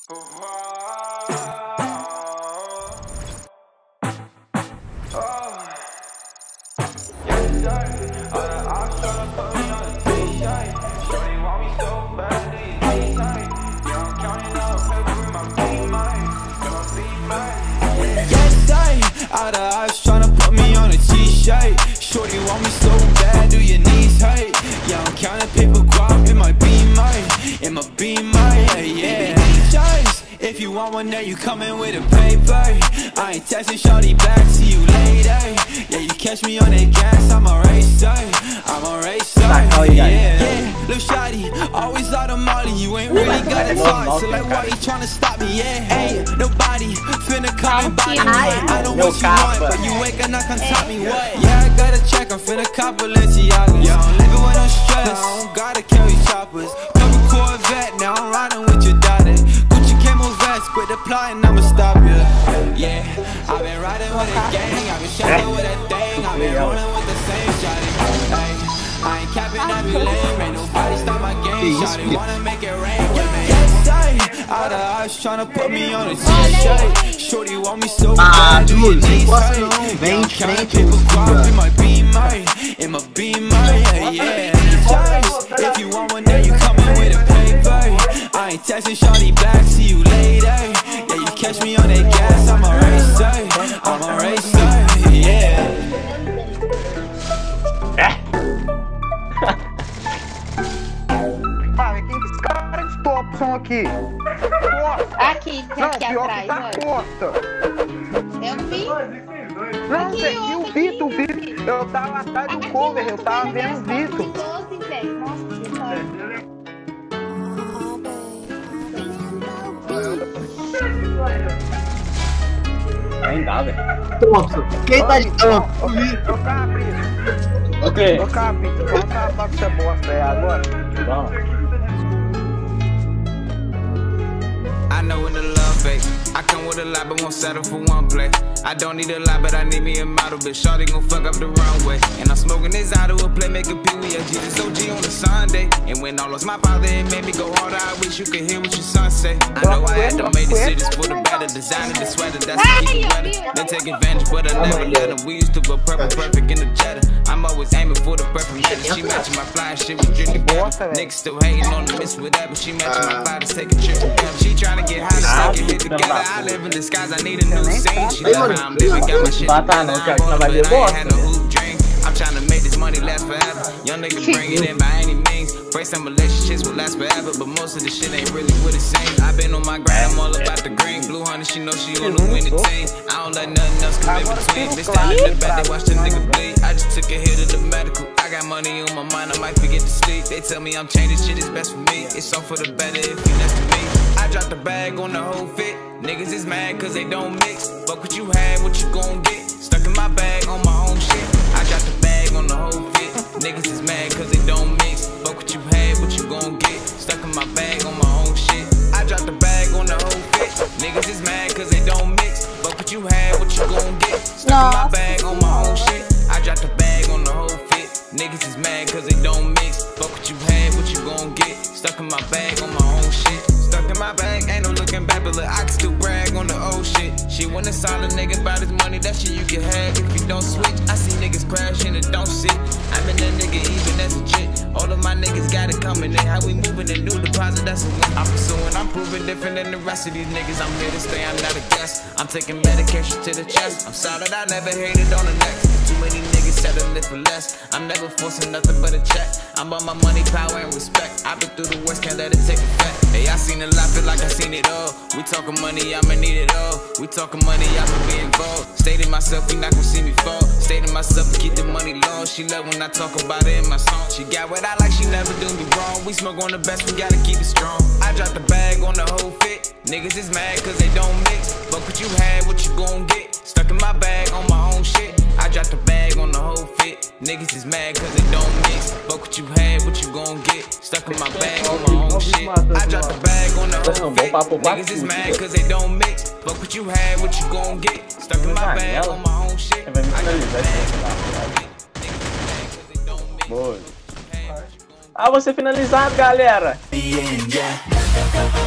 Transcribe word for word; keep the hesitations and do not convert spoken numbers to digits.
All the eyes tryna put me on a t-shirt. Shorty want me so bad, do your knees hurt? Yeah, I'm counting paper guap, it might be mine, it might be mine, yeah, yeah. If you want one there, you coming with a paper. I ain't texting shorty back, see you later. Yeah, you catch me on that gas, I'm a racer, I'm a racer, yeah, yeah. Lil' shawty, always out of molly, you ain't really got a talk, so like why you tryna stop me, yeah. Ain't nobody finna come and body me. I know what you want, but you ain't gonna come top me, what? Yeah, I gotta check, I'm finna cop Balenciagas. Yeah, I'm living with no stress, I don't gotta carry choppers. Couple Corvette, now I'm riding with your daughter. Gucci camo vest, quit applying, I'ma stop you. Yeah, I've been riding with a gang, I've been shining with a thing, I've been rolling with the same shawty. Hey, I ain't capping every lane, ain't nobody stop my game. Shawty wanna make it rain with me. All the eyes tryna put me on a t-shirt. Shorty want me so bad, do your knees hurt? Yeah, I'm counting paper guap, it might be mine, it might be mine, yeah, yeah. If you want one day, you coming with a paper. I ain't texting shorty back, see you later. Yeah, you catch me on that gas, I'm a racer, I'm a racer, yeah. Cara, quem que esse cara de top são aqui? Aqui, não, aqui pior atrás, que tá olha. Costa. Eu vi. Não, Aqui, Zé, ó, o aqui. Vitor, o Vitor. Eu tava atrás do cover, eu tava vendo o Vitor. doze, velho. Nossa, que demais. Nem dá, velho. Thompson, quem tá de Thompson? Ô, Cabrito. O quê? Ô, Cabrito, vamos acabar com essa bosta aí agora. Vamos. I know when the love fake. I come with a lot, but won't settle for one play. I don't need a lot, but I need me a model. Bitch, shawty gon' fuck up the runway. And I'm smoking this out of a play, make a pee wee a Jesus O G on a Sunday. And when I lost my father, it made me go harder. I wish you could hear what your son say. I know I had to make decisions for the better. Designing the sweater, that's to keep it better. They take advantage, but I never let them. We used to go perfect, perfect in the Jetta. I'm always aiming for the perfect match. She matching my flying shit with drinking together. Niggas still hating on the miss with that, but she matching my fly to take a trip together. She tryna get high to take it hit together. I live in disguise, I need a new scene. She love how I'm living, got my shit together. I'm rolling, but I ain't had no hoop dream. I'm tryna make this money last forever. Young niggas bring it in by any means. First time relationships will last forever, but most of the shit ain't really what it seems. I've been on my grind, I'm all about the green. Blue honey, she know she on the winning team. I don't let nothing else come in between. Bitch, down in the back, they watch the nigga bleed. I just took a hit of the medical. I got money on my mind, I might forget to sleep. They tell me I'm changing, shit is best for me. It's all for the better if you next to me. I dropped the bag on the whole fit. Niggas is mad cause they don't mix. Fuck what you had, what you gon' get. Stuck in my bag on my own shit. I dropped the bag on the whole fit. Niggas is mad cause they don't mix. Fuck what you had, what you gon' get. Stuck in my bag on my own shit. I dropped the bag on the whole fit. Niggas is mad cause they don't mix. Fuck what you had, what you gon' get. Stuck in my bag on my own shit. I dropped the bag on the whole fit. Niggas is mad cause they don't mix. Fuck what you had, what you gon' get. Stuck in my bag on my own shit. Stuck in my bag, ain't no looking back, but look, I can still brag on the old shit. She want a solid nigga about his money, that shit you can have if you don't switch. I see niggas crashing and don't sit. I'm in that nigga even as a chick. All of my niggas got it coming in. How we moving and new deposit, that's a win. I'm pursuing, I'm proving different than the rest of these niggas. I'm here to stay, I'm not a guest. I'm taking medication to the chest. I'm solid, I never hated on the next. Too many niggas settling for less. I'm never forcing nothing but a check. I'm on my money, power, and respect. I've been through the worst, can't let it take effect. Hey, I seen a lot, feel like I seen it all. We talking money, I'ma need it all. We talking money, I'ma be involved. Stating myself, you not gon' see me fall. Stating myself, keep the money long. She love when I talk about it in my song. She got what I like, she never do me wrong. We smoke on the best, we gotta keep it strong. I dropped the bag on the whole fit. Niggas is mad cause they don't mix. Fuck what you had, what you gon' get. Stuck in my bag on my own shit. I dropped the bag on the whole fit. Niggas is mad cause they don't mix. Fuck what you had, what you gon' get. Stuck in my bag on my own shit. I dropped the bag on the whole fit. Niggas is mad cause they don't mix. Fuck what you had, what you gon' get. Stuck in my bag on my own shit. I dropped the bag on the whole fit. Niggas is mad cause they don't mix. Ah, você finalizado, galera. Yeah, yeah.